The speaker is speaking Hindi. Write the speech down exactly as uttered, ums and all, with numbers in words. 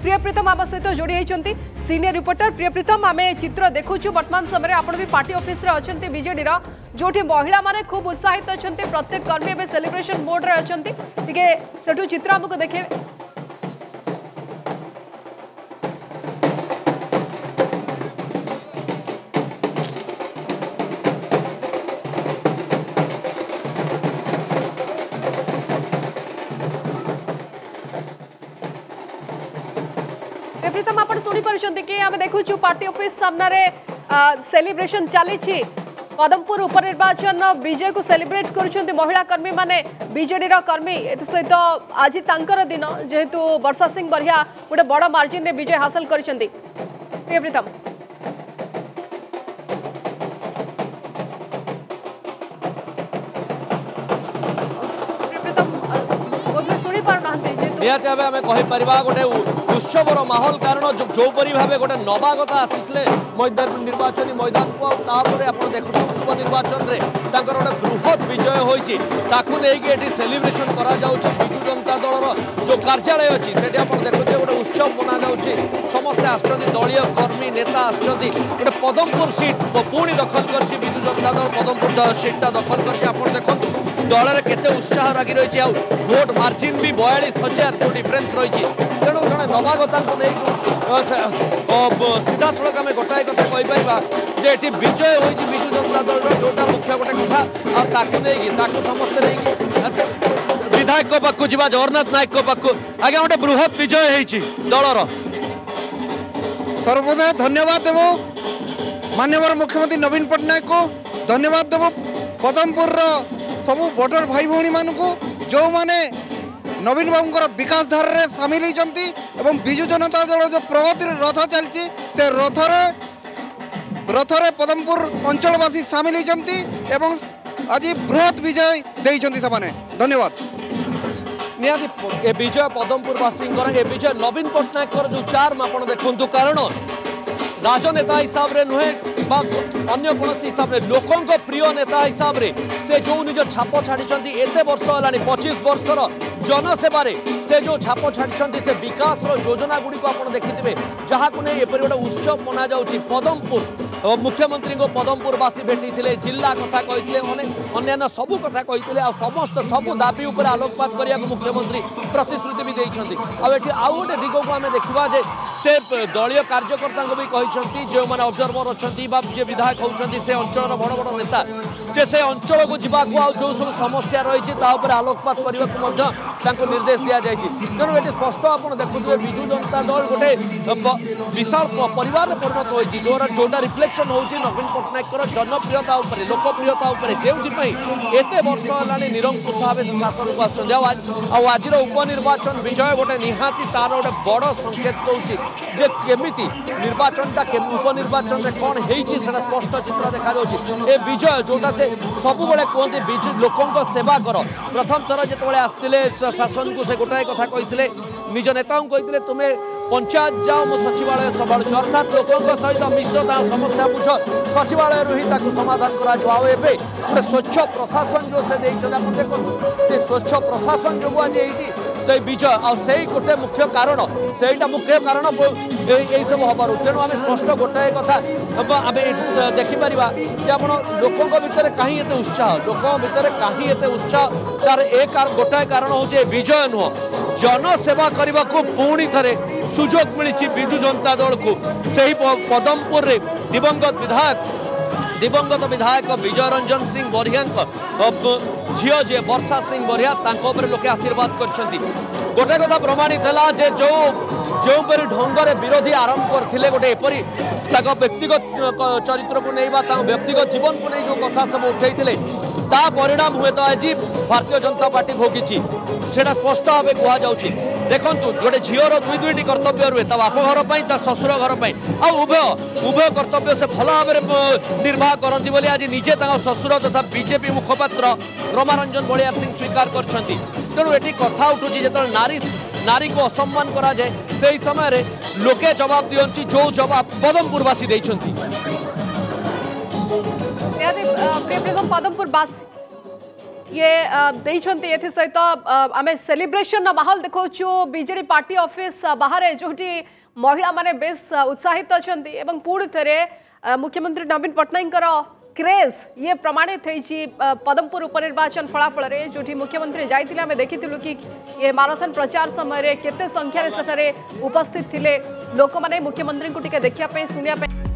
प्रिय प्रीतम आम सहित जोड़ी होती सीनियर रिपोर्टर प्रिय प्रीतम आम चित्र देखु वर्तमान समय आप भी पार्टी ऑफिस रे अच्छा बीजेडी जो महिला माने खूब उत्साहित अच्छा प्रत्येक कर्मी ए सेलिब्रेशन मोड रे अच्छा सेठू चित्र आमको देखे प्रीतम आप शुणी पार्टी कि आम देखु पार्टी ऑफिस सामने सेलिब्रेशन चली पदमपुर उपनिर्वाचन विजय को सेलिब्रेट कर महिला कर्मी माने बीजेडी कर्मी सहित आज तांकर दिन जेहेतु वर्षा सिंह बरिया गोटे बड़ मार्जिन में विजय हासिल कर प्रीतम निहाती भाव आम कहीपर गोटे उत्सवर माहौल कारण जोपरी भाव गोटे नवागत आसी मैदान निर्वाचन मैदान को आप देखते उपनिर्वाचन में गोटे बृहत विजय होती सेलिब्रेशन करा विजु जनता दल जो कार्यालय अच्छी से देखते गोटे उत्सव मना जाऊँगी समस्ते आस दलीय कर्मी नेता आसते गोटे पदमपुर सीट पुणी दखल कर विजु जनता दल पदमपुर सीटा दखल कर देखते दल में केते उत्साह लगी रही भोट मार्जिन भी बयालीस हजार जो डिफरेन्स रही तेणु जड़े नवागता को नहीं सीधा सड़क आम गोटाए कथा कहीपर जे ये विजय होती विजु जनता दल जोटा मुख्य गोटे कथा नहीं समस्ते नहीं विधायक पाक जा जगन्नाथ नायक पाक आगे गोटे बृहत विजय होती दलर सर्वदा धन्यवाद देव माननीय मुख्यमंत्री नवीन पट्टनायक को धन्यवाद देव पदमपुर सबू भोटर भाई भौणी मान जो माने नवीन बाबू विकास धारा रे सामिल होती विजु जनता दल जो प्रगति रथ चलती से रथर रथरे पदमपुर अंचलवासी सामिल होती आज बृहत विजय देइछंती सबने धन्यवाद निहाती विजय पदमपुरवासी विजय नवीन पट्टनायक जो चार्म आप देखु कारण राजनेता हिसाब रे नुहे अन्य कौन हिसाब से लोकों प्रिय नेता हिसाब रे से जो निज छाप छाड़ी एत वर्ष है पच्चीस वर्षर जनसेवा से जो छाप छाड़ी से विकास योजना गुड़ी को आप देखिथे जहाँ को नहीं एपरी गोटे उत्सव मना जाऊँगी पदमपुर मुख्यमंत्री को पदमपुरवासी भेटी थे जिला कथा कही अन्य सबू कथा कही समस्त सबू दाबी उपर आलोकपात करने को मुख्यमंत्री प्रतिश्रुति भी देती आउ गोटे दिग को आम देखा से दलीय कार्यकर्ता भी कही जो मैंने ऑब्जर्वर अच्छा जे विधायक होती से अंचल बड़ बड़ नेता जे से अंचल को जावाक जो सब समस्या रही आलोकपात करने को निर्देश दि जाए तेणु ये स्पष्ट आप देखुए विजु जनता दल गोटे विशाल परिवार में परिणत होती जो जोटा रिफ्लेक्शन हो नवीन पट्टनायक जनप्रियता लोकप्रियता जो एत वर्ष है निरंकुश भाव शासन को आस आज उपनिर्वाचन विजय गोटे निहाती तार गोटे बड़ संकेत दूसरी जे केमिति निर्वाचनटा उपनिर्वाचन में कौन होती स्पष्ट चित्र देखा ए विजय जोटा से सब बड़े कहते विजु लोकों सेवा कर प्रथम थर जो आसते शासन को से गोटाए कथा कही निज नेता कही तुम्हें पंचायत जाओ मो सचिवालय संभालुच अर्थात लोकों सहित मिश्र समस्या बुझ सचिवालय ही समाधान करा गोटे स्वच्छ प्रशासन जो से देखो से स्वच्छ प्रशासन जो आज ये तो विजय आई गोटे मुख्य कारण से मुख्य कारण यही सब हबार तेणु आम स्पष्ट गोटाए कथा आम देखिपर कि आप लोकों भितर कहीं एत उत्साह लोकों भितर कहीं एत उत्साह तार एक गोटाए कारण हूँ विजय नुह जनसेवा करने को पुणी थे सुजोग मिली विजु जनता दल को से पदमपुर रे दिवंगत विधायक दिवंगत विधायक विजय रंजन सिंह बरिया झील जे वर्षा सिंह बरिया लोके आशीर्वाद कर गोटे कथा प्रमाणित है जे जो जो ढंग विरोधी आरंभ करते गोटे एपरी व्यक्तिगत चरित्र को नहीं व्यक्तिगत जीवन को नहीं जो कथा सब उठे ता परिणाम हुए तो आज भारतीय जनता पार्टी भोगी से स्पष्ट भाव कहुच्छी देखु गोटे झीर दुई दुईट कर्तव्य रुए बाप घर पर शशुर घर पर उभय उभय कर्तव्य से भल भाव निर्वाह करती बोली आज निजे शशुर तथा बीजेपी मुखपात्र रमारंजन बलियार सिंह स्वीकार कर तेणु ये कथा उठुची जो नारी नारी को असम्मान करा जाए से समय लोके जवाब दियंती जो जवाब पदमपुरवासी पदमपुरवासी ये देइछंती एथि सहित आमे सेलिब्रेशन माहौल देखौछु बीजेडी पार्टी ऑफिस बाहर जोटी महिला माने बेस उत्साहित अछंती एवं पूर्ण थरे मुख्यमंत्री नवीन पट्टनायक क्रेज ये प्रमाणित है पदमपुर उपनिर्वाचन फलाफल जो मुख्यमंत्री जाइए आम देखिलु कि ये माराथन प्रचार समय केते संख्यार सेठारे उपस्थित थिले लोक माने मुख्यमंत्री को टिके देखिया पे सुनिया पे।